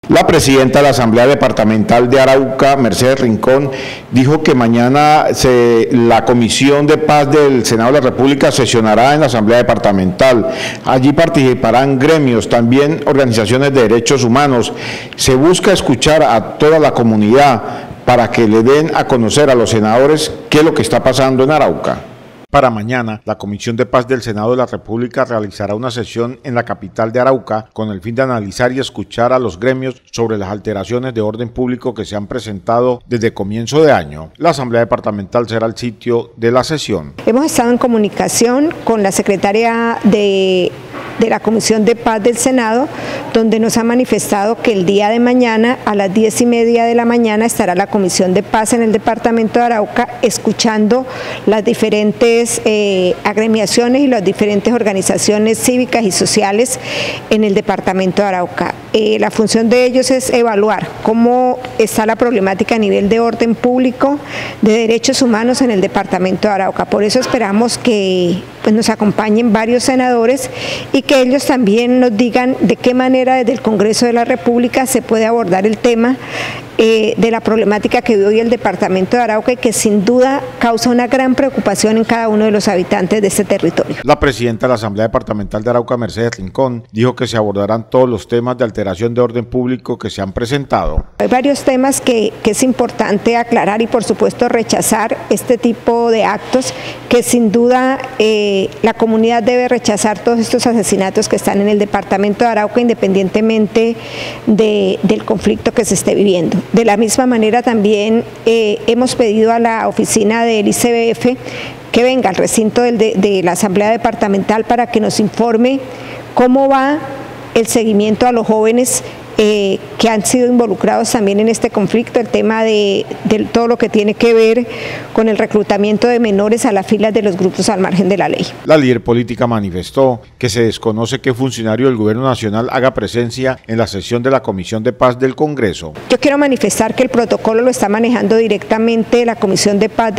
La presidenta de la Asamblea Departamental de Arauca, Mercedes Rincón, dijo que mañana la Comisión de Paz del Senado de la República sesionará en la Asamblea Departamental. Allí participarán gremios, también organizaciones de derechos humanos. Se busca escuchar a toda la comunidad para que le den a conocer a los senadores qué es lo que está pasando en Arauca. Para mañana, la Comisión de Paz del Senado de la República realizará una sesión en la capital de Arauca con el fin de analizar y escuchar a los gremios sobre las alteraciones de orden público que se han presentado desde comienzo de año. La Asamblea Departamental será el sitio de la sesión. Hemos estado en comunicación con la secretaria de la Comisión de Paz del Senado, donde nos ha manifestado que el día de mañana a las 10:30 de la mañana estará la Comisión de Paz en el departamento de Arauca escuchando las diferentes agremiaciones y las diferentes organizaciones cívicas y sociales en el departamento de Arauca. La función de ellos es evaluar cómo está la problemática a nivel de orden público, de derechos humanos en el departamento de Arauca. Por eso esperamos que nos acompañen varios senadores y que ellos también nos digan de qué manera desde el Congreso de la República se puede abordar el tema de la problemática que vive hoy el departamento de Arauca y que sin duda causa una gran preocupación en cada uno de los habitantes de este territorio. La presidenta de la Asamblea Departamental de Arauca, Mercedes Rincón, dijo que se abordarán todos los temas de alteración de orden público que se han presentado. Hay varios temas que es importante aclarar y por supuesto rechazar este tipo de actos que sin duda la comunidad debe rechazar todos estos asesinatos que están en el departamento de Arauca independientemente del conflicto que se esté viviendo. De la misma manera también hemos pedido a la oficina del ICBF que venga al recinto de la Asamblea Departamental para que nos informe cómo va el seguimiento a los jóvenes que han sido involucrados también en este conflicto, el tema de todo lo que tiene que ver con el reclutamiento de menores a las filas de los grupos al margen de la ley. La líder política manifestó que se desconoce qué funcionario del Gobierno Nacional haga presencia en la sesión de la Comisión de Paz del Congreso. Yo quiero manifestar que el protocolo lo está manejando directamente la Comisión de Paz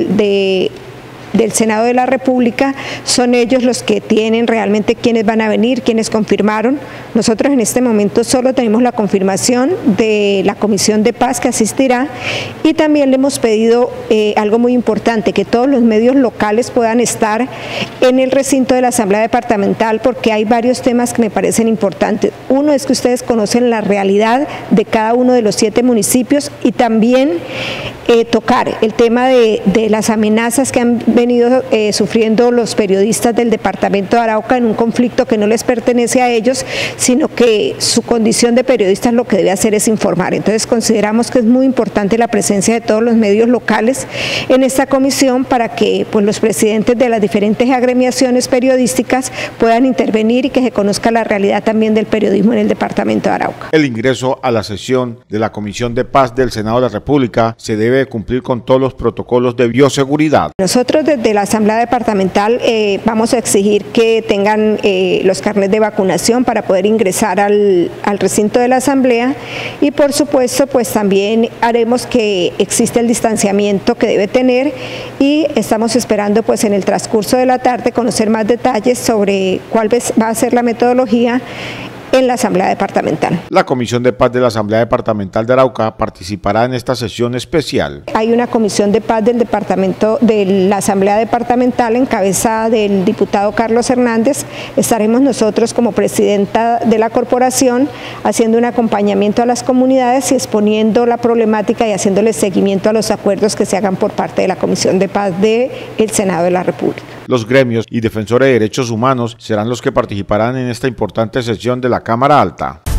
del Senado de la República, son ellos los que tienen realmente quiénes van a venir, quiénes confirmaron. Nosotros en este momento solo tenemos la confirmación de la Comisión de Paz que asistirá y también le hemos pedido algo muy importante, que todos los medios locales puedan estar en el recinto de la Asamblea Departamental porque hay varios temas que me parecen importantes. Uno es que ustedes conocen la realidad de cada uno de los 7 municipios y también tocar el tema de las amenazas que han venido sufriendo los periodistas del departamento de Arauca en un conflicto que no les pertenece a ellos, sino que su condición de periodistas lo que debe hacer es informar. Entonces consideramos que es muy importante la presencia de todos los medios locales en esta comisión para que los presidentes de las diferentes agremiaciones periodísticas puedan intervenir y que se conozca la realidad también del periodismo en el departamento de Arauca. El ingreso a la sesión de la Comisión de Paz del Senado de la República se debe cumplir con todos los protocolos de bioseguridad. Nosotros desde la Asamblea Departamental vamos a exigir que tengan los carnets de vacunación para poder ingresar al recinto de la Asamblea y por supuesto pues también haremos que exista el distanciamiento que debe tener y estamos esperando pues en el transcurso de la tarde conocer más detalles sobre cuál va a ser la metodología en la Asamblea Departamental. La Comisión de Paz de la Asamblea Departamental de Arauca participará en esta sesión especial. Hay una Comisión de Paz del departamento de la Asamblea Departamental en cabeza del diputado Carlos Hernández. Estaremos nosotros como presidenta de la corporación haciendo un acompañamiento a las comunidades y exponiendo la problemática y haciéndole seguimiento a los acuerdos que se hagan por parte de la Comisión de Paz del Senado de la República. Los gremios y defensores de derechos humanos serán los que participarán en esta importante sesión de la Cámara Alta.